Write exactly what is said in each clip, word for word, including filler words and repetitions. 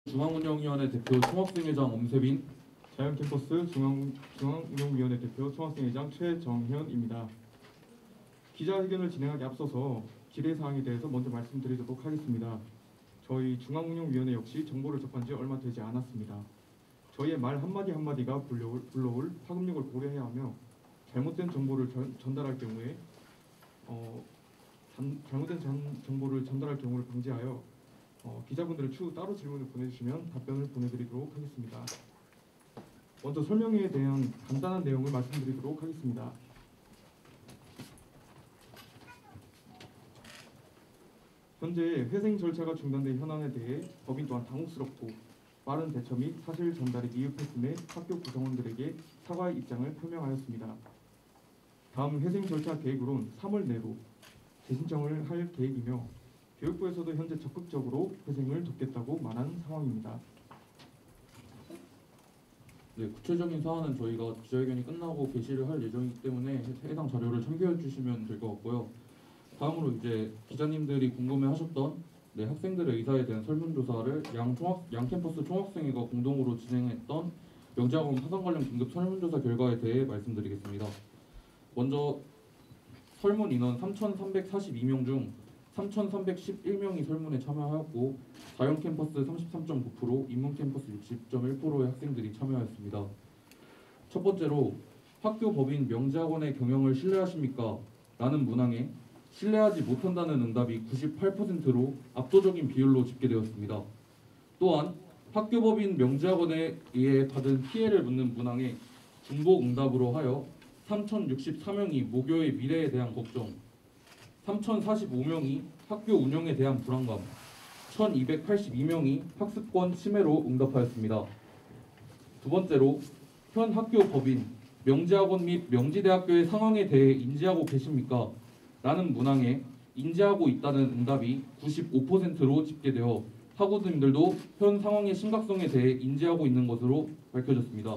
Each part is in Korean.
중앙운영위원회 대표 총학생회장 엄세빈, 자연캠퍼스 중앙, 중앙운영위원회 대표 총학생회장 최정현입니다. 기자회견을 진행하기 앞서서 기대사항에 대해서 먼저 말씀드리도록 하겠습니다. 저희 중앙운영위원회 역시 정보를 접한 지 얼마 되지 않았습니다. 저희의 말 한마디 한마디가 불러올, 불러올 파급력을 고려해야 하며 잘못된 정보를 전, 전달할 경우에 어, 단, 잘못된 전, 정보를 전달할 경우를 방지하여 어, 기자분들은 추후 따로 질문을 보내주시면 답변을 보내드리도록 하겠습니다. 먼저 설명회에 대한 간단한 내용을 말씀드리도록 하겠습니다. 현재 회생 절차가 중단된 현안에 대해 법인 또한 당혹스럽고 빠른 대처 및 사실 전달이 미흡했음에 학교 구성원들에게 사과의 입장을 표명하였습니다. 다음 회생 절차 계획으론 삼월 내로 재신청을 할 계획이며 교육부에서도 현재 적극적으로 회생을 돕겠다고 말한 상황입니다. 네, 구체적인 사안은 저희가 기자회견이 끝나고 게시를 할 예정이기 때문에 해당 자료를 참고해 주시면 될 것 같고요. 다음으로 이제 기자님들이 궁금해하셨던 네, 학생들의 의사에 대한 설문조사를 양, 총학, 양 캠퍼스 총학생회가 공동으로 진행했던 명지학원 파산 관련 긴급 설문조사 결과에 대해 말씀드리겠습니다. 먼저 설문 인원 삼천삼백사십이 명 중 삼천삼백십일 명이 설문에 참여하였고 자연 캠퍼스 삼십삼 점 구 퍼센트, 인문 캠퍼스 육십 점 일 퍼센트의 학생들이 참여하였습니다. 첫 번째로 학교 법인 명지학원의 경영을 신뢰하십니까? 라는 문항에 신뢰하지 못한다는 응답이 구십팔 퍼센트로 압도적인 비율로 집계되었습니다. 또한 학교 법인 명지학원에 의해 받은 피해를 묻는 문항에 중복 응답으로 하여 삼천육십사 명이 모교의 미래에 대한 걱정, 삼천사십오 명이 학교 운영에 대한 불안감, 천이백팔십이 명이 학습권 침해로 응답하였습니다. 두 번째로 현 학교 법인 명지학원 및 명지대학교의 상황에 대해 인지하고 계십니까? 라는 문항에 인지하고 있다는 응답이 구십오 퍼센트로 집계되어 학우들도 현 상황의 심각성에 대해 인지하고 있는 것으로 밝혀졌습니다.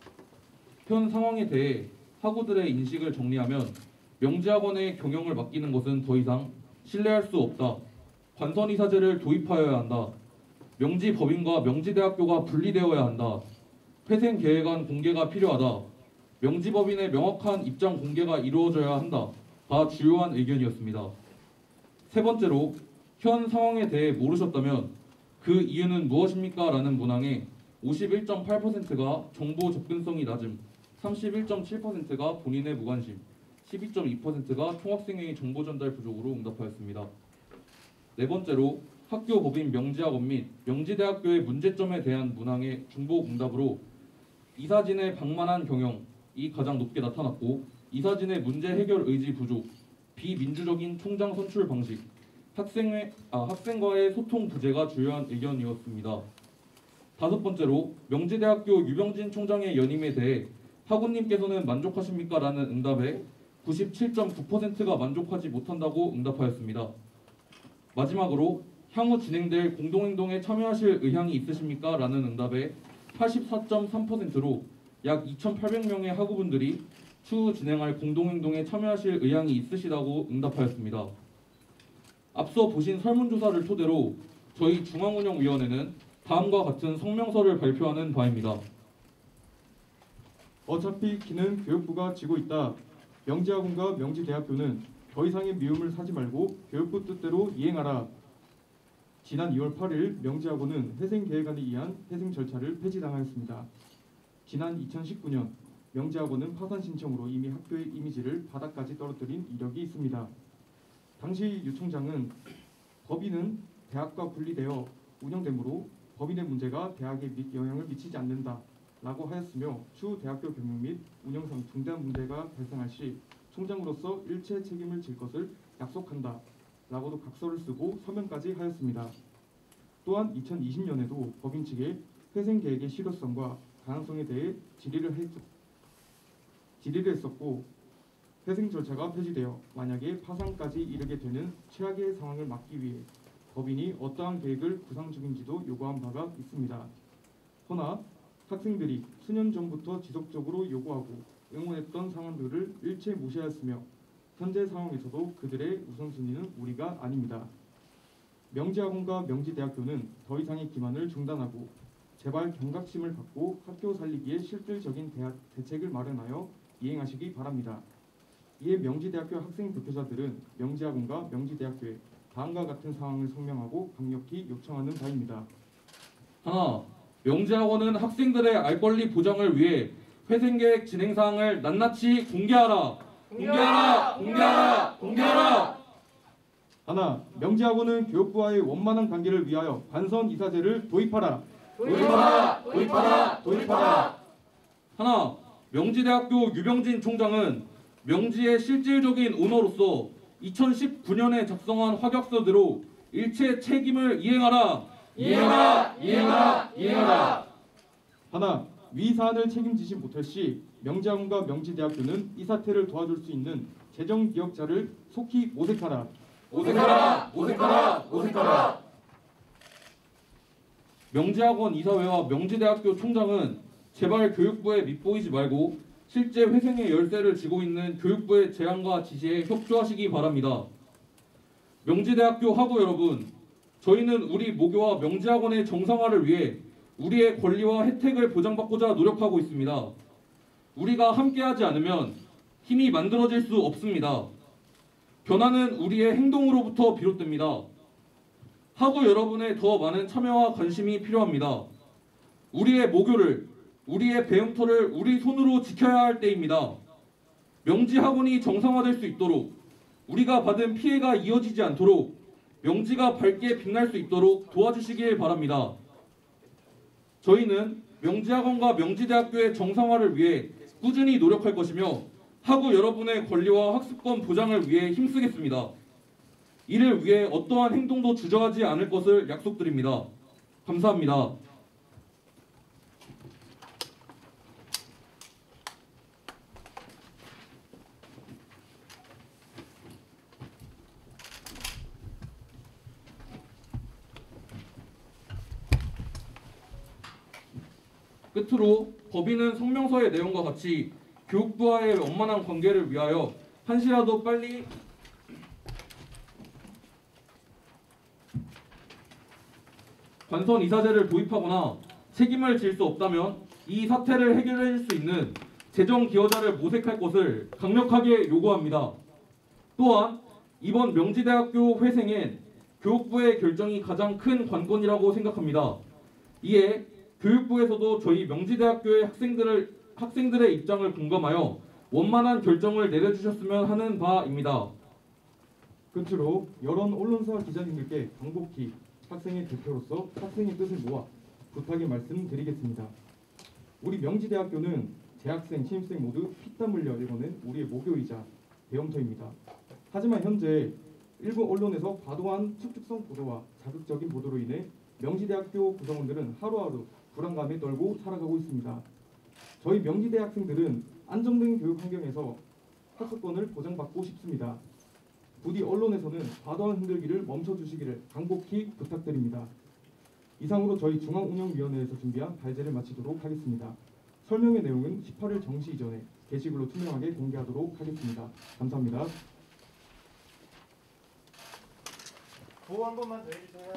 현 상황에 대해 학우들의 인식을 정리하면 명지학원의 경영을 맡기는 것은 더 이상 신뢰할 수 없다. 관선이사제를 도입하여야 한다. 명지법인과 명지대학교가 분리되어야 한다. 회생 계획안 공개가 필요하다. 명지법인의 명확한 입장 공개가 이루어져야 한다. 다 주요한 의견이었습니다. 세 번째로 현 상황에 대해 모르셨다면 그 이유는 무엇입니까? 라는 문항에 오십일 점 팔 퍼센트가 정보 접근성이 낮음, 삼십일 점 칠 퍼센트가 본인의 무관심, 십이 점 이 퍼센트가 총학생회의 정보 전달 부족으로 응답하였습니다. 네 번째로 학교 법인 명지학원 및 명지대학교의 문제점에 대한 문항의 중복 응답으로 이사진의 방만한 경영이 가장 높게 나타났고 이사진의 문제 해결 의지 부족, 비민주적인 총장 선출 방식, 학생회, 아, 학생과의 소통 부재가 주요한 의견이었습니다. 다섯 번째로 명지대학교 유병진 총장의 연임에 대해 학우님께서는 만족하십니까? 라는 응답에 구십칠 점 구 퍼센트가 만족하지 못한다고 응답하였습니다. 마지막으로 향후 진행될 공동행동에 참여하실 의향이 있으십니까? 라는 응답에 팔십사 점 삼 퍼센트로 약 이천팔백 명의 학우분들이 추후 진행할 공동행동에 참여하실 의향이 있으시다고 응답하였습니다. 앞서 보신 설문조사를 토대로 저희 중앙운영위원회는 다음과 같은 성명서를 발표하는 바입니다. 어차피 키는 교육부가 지고 있다. 명지학원과 명지대학교는 더 이상의 미움을 사지 말고 교육부 뜻대로 이행하라. 지난 이월 팔일 명지학원은 회생계획안에 의한 회생 절차를 폐지당하였습니다. 지난 이천십구 년 명지학원은 파산 신청으로 이미 학교의 이미지를 바닥까지 떨어뜨린 이력이 있습니다. 당시 유 총장은 법인은 대학과 분리되어 운영되므로 법인의 문제가 대학에 영향을 미치지 않는다 라고 하였으며 추후 대학교 경영 및 운영상 중대한 문제가 발생할 시 총장으로서 일체 책임을 질 것을 약속한다 라고도 각서를 쓰고 서명까지 하였습니다. 또한 이천이십 년에도 법인 측에 회생 계획의 실효성과 가능성에 대해 질의를, 했, 질의를 했었고 회생 절차가 폐지되어 만약에 파산까지 이르게 되는 최악의 상황을 막기 위해 법인이 어떠한 계획을 구상 중인지도 요구한 바가 있습니다. 허나 학생들이 수년 전부터 지속적으로 요구하고 응원했던 상황들을 일체 무시하였으며 현재 상황에서도 그들의 우선순위는 우리가 아닙니다. 명지학원과 명지대학교는 더 이상의 기만을 중단하고 제발 경각심을 갖고 학교 살리기에 실질적인 대학, 대책을 마련하여 이행하시기 바랍니다. 이에 명지대학교 학생 대표자들은 명지학원과 명지대학교에 다음과 같은 상황을 성명하고 강력히 요청하는 바입니다. 하나, 명지학원은 학생들의 알 권리 보장을 위해 회생계획 진행 사항을 낱낱이 공개하라. 공개하라. 공개하라. 공개하라. 하나, 명지학원은 교육부와의 원만한 관계를 위하여 반선 이사제를 도입하라. 도입하라! 도입하라! 도입하라! 하나, 명지대학교 유병진 총장은 명지의 실질적인 오너로서 이천십구 년에 작성한 확약서대로 일체 책임을 이행하라. 이행하라! 이행하라! 이행하라! 하나, 위 사안을 책임지지 못할 시 명지학원과 명지대학교는 이 사태를 도와줄 수 있는 재정 기억자를 속히 모색하라. 모색하라! 모색하라! 모색하라! 명지학원 이사회와 명지대학교 총장은 제발 교육부에 밑보이지 말고 실제 회생의 열쇠를 쥐고 있는 교육부의 제안과 지시에 협조하시기 바랍니다. 명지대학교 학우 여러분, 저희는 우리 모교와 명지학원의 정상화를 위해 우리의 권리와 혜택을 보장받고자 노력하고 있습니다. 우리가 함께하지 않으면 힘이 만들어질 수 없습니다. 변화는 우리의 행동으로부터 비롯됩니다. 학우 여러분의 더 많은 참여와 관심이 필요합니다. 우리의 모교를, 우리의 배움터를 우리 손으로 지켜야 할 때입니다. 명지학원이 정상화될 수 있도록, 우리가 받은 피해가 이어지지 않도록, 명지가 밝게 빛날 수 있도록 도와주시길 바랍니다. 저희는 명지학원과 명지대학교의 정상화를 위해 꾸준히 노력할 것이며 학우 여러분의 권리와 학습권 보장을 위해 힘쓰겠습니다. 이를 위해 어떠한 행동도 주저하지 않을 것을 약속드립니다. 감사합니다. 끝으로 법인은 성명서의 내용과 같이 교육부와의 원만한 관계를 위하여 한시라도 빨리 관선 이사제를 도입하거나 책임을 질 수 없다면 이 사태를 해결할 수 있는 재정 기여자를 모색할 것을 강력하게 요구합니다. 또한 이번 명지대학교 회생엔 교육부의 결정이 가장 큰 관건이라고 생각합니다. 이에 교육부에서도 저희 명지대학교의 학생들을, 학생들의 입장을 공감하여 원만한 결정을 내려주셨으면 하는 바입니다. 끝으로 여러 언론사 기자님들께 간곡히 학생의 대표로서 학생의 뜻을 모아 부탁의 말씀드리겠습니다. 우리 명지대학교는 재학생, 신입생 모두 피땀 흘려 일궈낸 우리의 모교이자 배움터입니다. 하지만 현재 일부 언론에서 과도한 축축성 보도와 자극적인 보도로 인해 명지대학교 구성원들은 하루하루 불안감에 떨고 살아가고 있습니다. 저희 명지대 학생들은 안정된 교육 환경에서 학습권을 보장받고 싶습니다. 부디 언론에서는 과도한 흔들기를 멈춰주시기를 간곡히 부탁드립니다. 이상으로 저희 중앙운영위원회에서 준비한 발제를 마치도록 하겠습니다. 설명의 내용은 십팔 일 정시 이전에 게시글로 투명하게 공개하도록 하겠습니다. 감사합니다. 보호 한 번만 더 해주세요.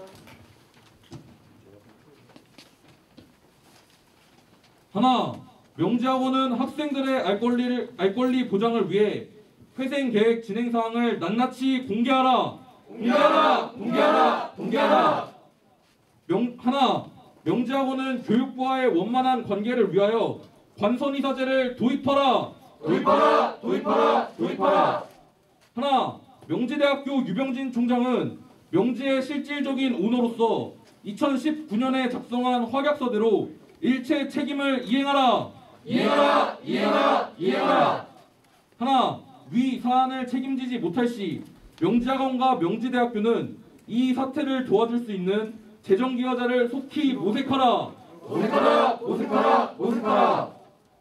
하나, 명지학원은 학생들의 알 권리를, 알 권리 보장을 위해 회생 계획 진행 사항을 낱낱이 공개하라. 공개하라! 공개하라! 공개하라! 명, 하나, 명지학원은 교육부와의 원만한 관계를 위하여 관선이사제를 도입하라. 도입하라! 도입하라! 도입하라! 하나, 명지대학교 유병진 총장은 명지의 실질적인 오너로서 이천십구 년에 작성한 확약서대로 일체 책임을 이행하라. 이행하라! 이행하라! 이행하라! 하나, 위 사안을 책임지지 못할 시 명지학원과 명지대학교는 이 사태를 도와줄 수 있는 재정기여자를 속히 모색하라. 모색하라! 모색하라! 모색하라!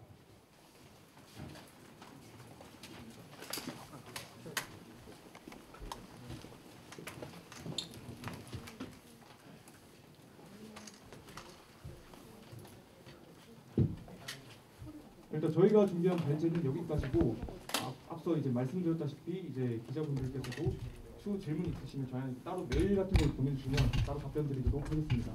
일단 저희가 준비한 발제는 여기까지고 앞, 앞서 이제 말씀드렸다시피 이제 기자분들께서도 추후 질문 있으시면 저희한테 따로 메일 같은 걸 보내주시면 따로 답변 드리도록 하겠습니다.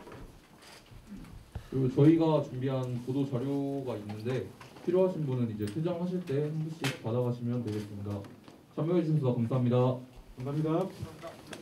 그리고 저희가 준비한 보도 자료가 있는데 필요하신 분은 이제 퇴장하실 때 한 분씩 받아가시면 되겠습니다. 참여해 주셔서 감사합니다. 감사합니다.